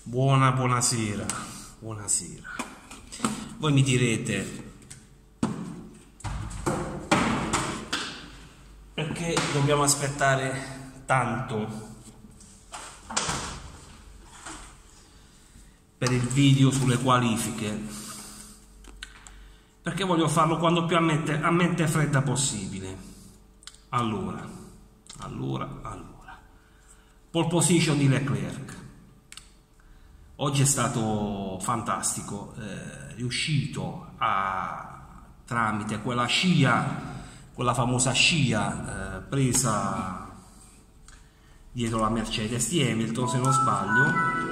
Buonasera. Voi mi direte, perché dobbiamo aspettare tanto per il video sulle qualifiche? Perché voglio farlo quando più a mente fredda possibile. Allora, pole position di Leclerc. Oggi è stato fantastico, è riuscito tramite quella famosa scia presa dietro la Mercedes di Hamilton, se non sbaglio,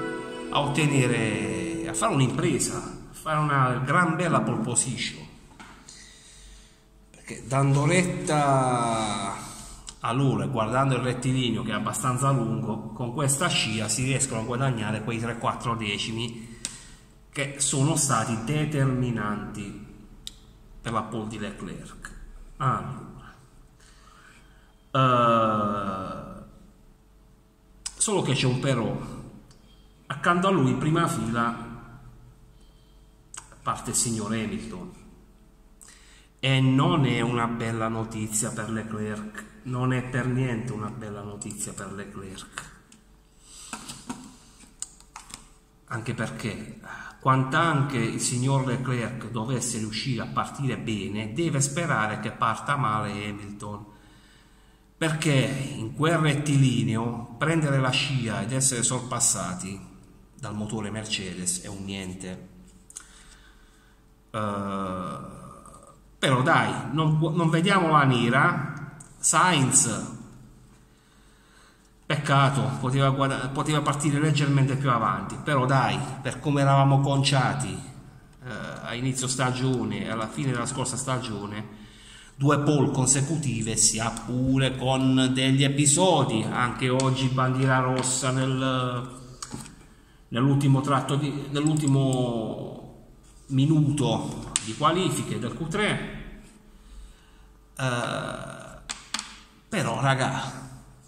a fare un'impresa, a fare una gran bella pole position, perché dando retta a loro e guardando il rettilineo che è abbastanza lungo, con questa scia si riescono a guadagnare quei 3-4 decimi che sono stati determinanti per la pole di Leclerc. Solo che c'è un però: accanto a lui in prima fila parte il signor Hamilton, e non è una bella notizia per Leclerc, non è per niente una bella notizia per Leclerc, anche perché quand'anche il signor Leclerc dovesse riuscire a partire bene, deve sperare che parta male Hamilton, perché in quel rettilineo prendere la scia ed essere sorpassati dal motore Mercedes è un niente. Però dai, non vediamo la nera. Sainz, peccato, poteva partire leggermente più avanti, però dai, per come eravamo conciati a inizio stagione e alla fine della scorsa stagione, 2 pole consecutive, sia pure con degli episodi, anche oggi bandiera rossa nell'ultimo minuto di qualifiche del Q3. Però raga,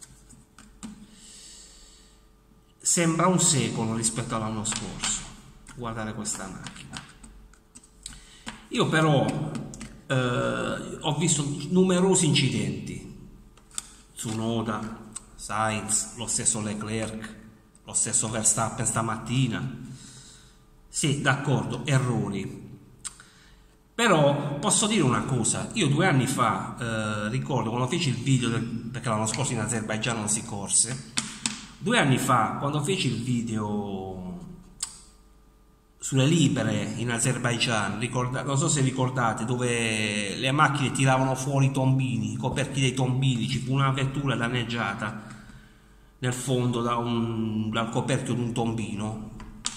sembra un secolo rispetto all'anno scorso guardare questa macchina. Io però ho visto numerosi incidenti: Tsunoda, Sainz, lo stesso Leclerc, lo stesso Verstappen stamattina. Sì, d'accordo, errori. Però posso dire una cosa: io 2 anni fa, ricordo quando feci il video, perché l'anno scorso in Azerbaigian non si corse, 2 anni fa quando feci il video sulle libere in Azerbaigian, non so se ricordate, dove le macchine tiravano fuori i tombini, i coperchi dei tombini, ci fu una vettura danneggiata nel fondo dal coperchio di un tombino.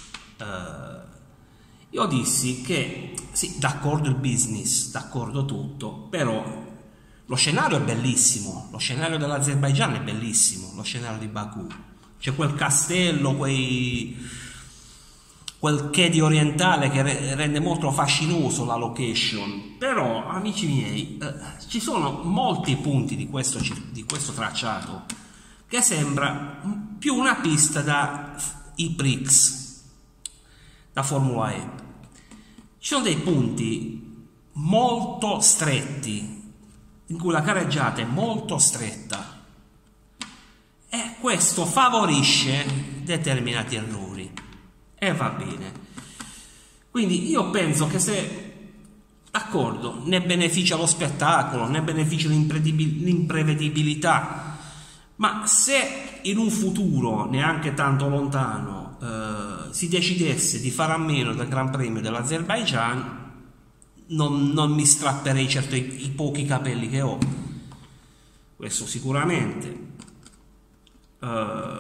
Io dissi che sì, d'accordo il business, d'accordo tutto, però lo scenario è bellissimo, lo scenario dell'Azerbaigian è bellissimo, lo scenario di Baku, c'è quel castello, quel che di orientale che rende molto fascinoso la location. Però amici miei, ci sono molti punti di questo tracciato che sembra più una pista da E-Prix, da Formula E. Ci sono dei punti molto stretti in cui la careggiata è molto stretta e questo favorisce determinati errori, e va bene. Quindi io penso che, se d'accordo, ne beneficia lo spettacolo, ne beneficia l'imprevedibilità, ma se in un futuro neanche tanto lontano si decidesse di fare a meno del Gran Premio dell'Azerbaigian, non mi strapperei certo i pochi capelli che ho, questo sicuramente. La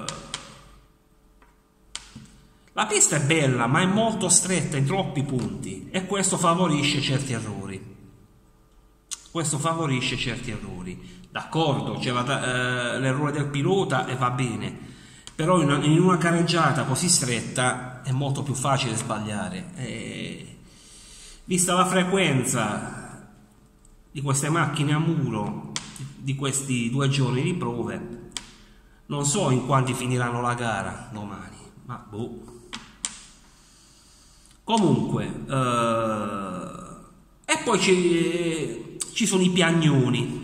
pista è bella, ma è molto stretta in troppi punti, e questo favorisce certi errori. D'accordo, c'è l'errore del pilota e va bene, però in una careggiata così stretta è molto più facile sbagliare. Vista la frequenza di queste macchine a muro, di questi 2 giorni di prove, non so in quanti finiranno la gara domani, ma boh. Comunque, e poi ci sono i piagnoni,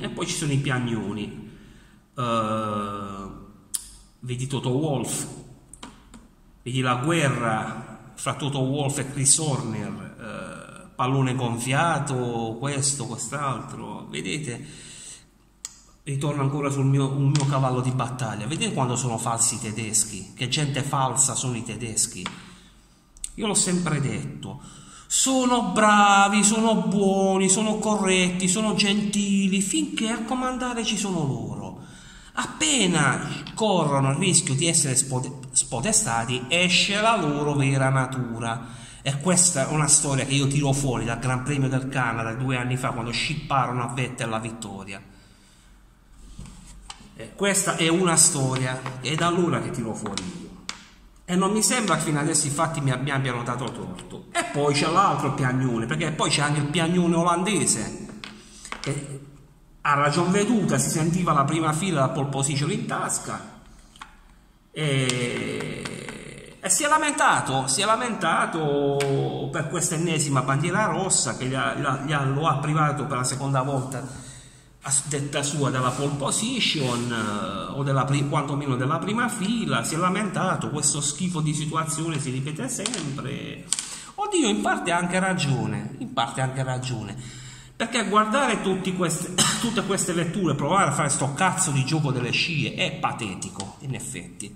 vedi Toto Wolff, vedi la guerra fra Toto Wolff e Chris Horner, pallone gonfiato, questo, quest'altro, vedete, ritorno ancora sul un mio cavallo di battaglia, vedete quando sono falsi i tedeschi, che gente falsa sono i tedeschi. Io l'ho sempre detto, sono bravi, sono buoni, sono corretti, sono gentili, finché a comandare ci sono loro. Appena corrono il rischio di essere spodestati, esce la loro vera natura. E questa è una storia che io tiro fuori dal Gran Premio del Canada 2 anni fa, quando scipparono a Vettel la vittoria. E questa è una storia, è da allora che tiro fuori io. E non mi sembra che fino adesso i fatti mi abbiano dato torto. E poi c'è l'altro piagnone, perché poi c'è anche il piagnone olandese, che a ragion veduta si sentiva la prima fila da pole position in tasca e si è lamentato per questa ennesima bandiera rossa che lo ha privato per la seconda volta a detta sua della pole position o quantomeno della prima fila. Si è lamentato, questo schifo di situazione si ripete sempre. Oddio, in parte ha anche ragione, perché guardare tutte queste vetture, provare a fare sto cazzo di gioco delle scie è patetico, in effetti.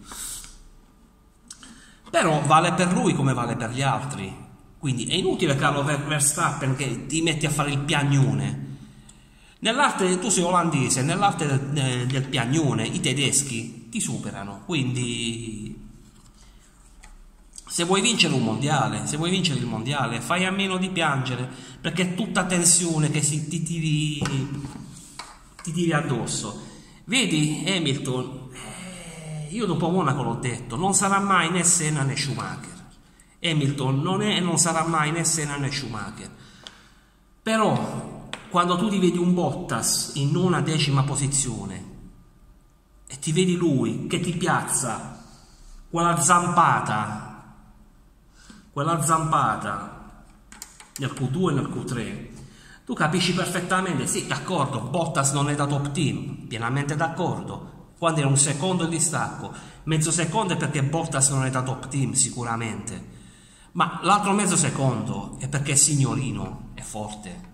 Però vale per lui come vale per gli altri, quindi è inutile, Carlo Verstappen, che ti metti a fare il piagnone. Nell'arte, tu sei olandese, nell'arte del piagnone i tedeschi ti superano, quindi se vuoi vincere un mondiale, fai a meno di piangere, perché è tutta tensione che ti tiri addosso. Vedi Hamilton, io dopo Monaco l'ho detto, non sarà mai né Senna né Schumacher. Hamilton non è e non sarà mai né Senna né Schumacher. Però quando tu ti vedi un Bottas in nona, decima posizione e ti vedi lui che ti piazza quella zampata nel Q2 e nel Q3, tu capisci perfettamente, sì, d'accordo, Bottas non è da top team, pienamente d'accordo, quando era un secondo di distacco, mezzo secondo è perché Bottas non è da top team sicuramente, ma l'altro mezzo secondo è perché è signorino, è forte.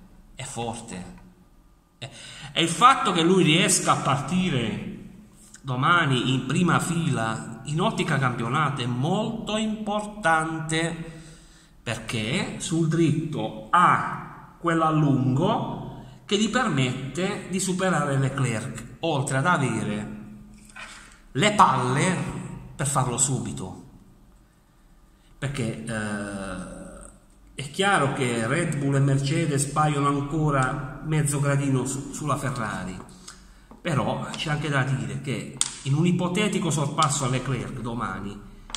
E il fatto che lui riesca a partire domani in prima fila in ottica campionato è molto importante, perché sul dritto ha quella a lungo che gli permette di superare Leclerc, oltre ad avere le palle per farlo subito, perché è chiaro che Red Bull e Mercedes paiono ancora mezzo gradino sulla Ferrari, però c'è anche da dire che in un ipotetico sorpasso a Leclerc domani,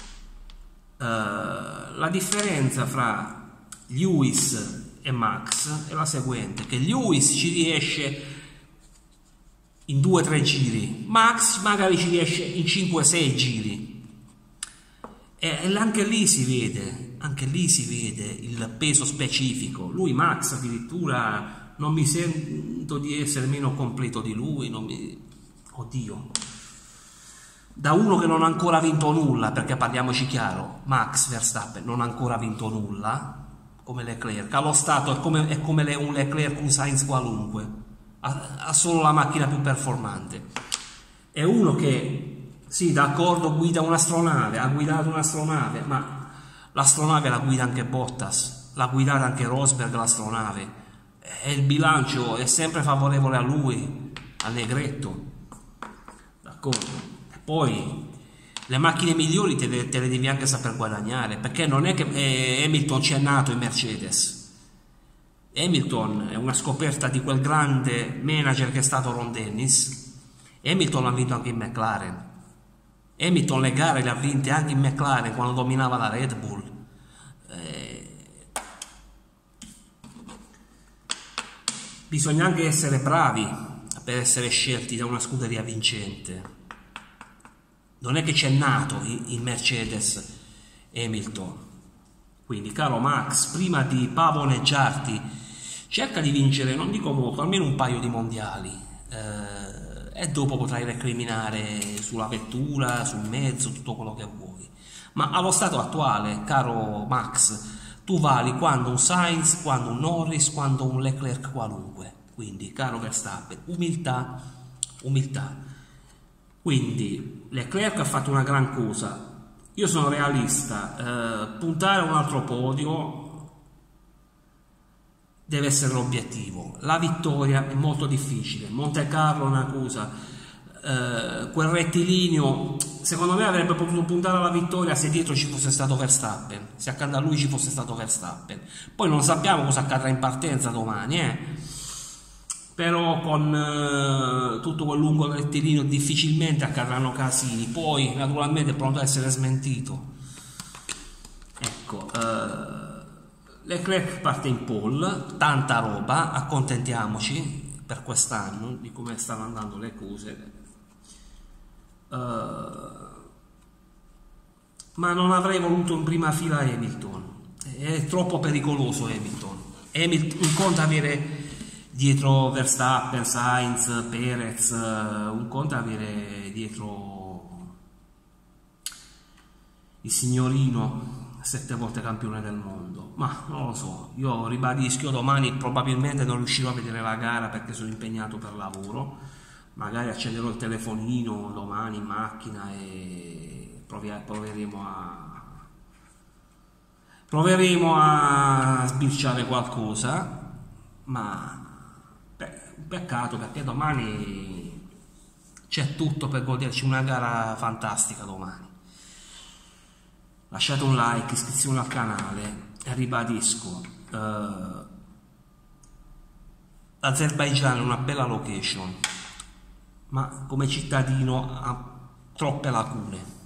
la differenza fra Lewis e Max è la seguente, che Lewis ci riesce in 2-3 giri, Max magari ci riesce in 5-6 giri, e anche lì si vede il peso specifico. Lui, Max, addirittura non mi sento di essere meno completo di lui, oddio, da uno che non ha ancora vinto nulla, perché parliamoci chiaro, Max Verstappen non ha ancora vinto nulla come Leclerc, allo stato è come un Leclerc, un Sainz qualunque, ha solo la macchina più performante. È uno che, sì, d'accordo, guida un'astronave, ha guidato un'astronave, ma l'astronave la guida anche Bottas, l'ha guidata anche Rosberg l'astronave, e il bilancio è sempre favorevole a lui, al negretto, d'accordo? Poi le macchine migliori te le devi anche saper guadagnare, perché non è che Hamilton ci è nato in Mercedes. Hamilton è una scoperta di quel grande manager che è stato Ron Dennis. Hamilton ha vinto anche in McLaren. Hamilton le gare le ha vinte anche in McLaren quando dominava la Red Bull. Bisogna anche essere bravi per essere scelti da una scuderia vincente. Non è che c'è nato in Mercedes Hamilton, Quindi, caro Max, prima di pavoneggiarti, cerca di vincere, non dico molto, almeno un paio di mondiali, e dopo potrai recriminare sulla vettura, sul mezzo, tutto quello che vuoi. Ma allo stato attuale, caro Max, tu vali quando un Sainz, quando un Norris, quando un Leclerc qualunque. Quindi, caro Verstappen, umiltà, umiltà. Quindi, Leclerc ha fatto una gran cosa. Io sono realista, puntare a un altro podio deve essere l'obiettivo. La vittoria è molto difficile. Monte Carlo è una cosa, quel rettilineo secondo me avrebbe potuto puntare alla vittoria se dietro ci fosse stato Verstappen, se accanto a lui ci fosse stato Verstappen. Poi non sappiamo cosa accadrà in partenza domani, però con tutto quel lungo rettilineo difficilmente accadranno casini. Poi naturalmente è pronto a essere smentito. Ecco, Leclerc parte in pole, tanta roba, accontentiamoci per quest'anno di come stanno andando le cose, ma non avrei voluto in prima fila Hamilton, è troppo pericoloso Hamilton. Un conto avere dietro Verstappen, Sainz, Perez, un conto avere dietro il signorino 7 volte campione del mondo, ma non lo so, io ribadisco, domani probabilmente non riuscirò a vedere la gara perché sono impegnato per lavoro, magari accenderò il telefonino domani in macchina e proveremo a sbirciare qualcosa, ma un peccato perché domani c'è tutto per goderci una gara fantastica domani. Lasciate un like, iscrizione al canale e ribadisco, l'Azerbaigian è una bella location, ma come cittadino ha troppe lacune.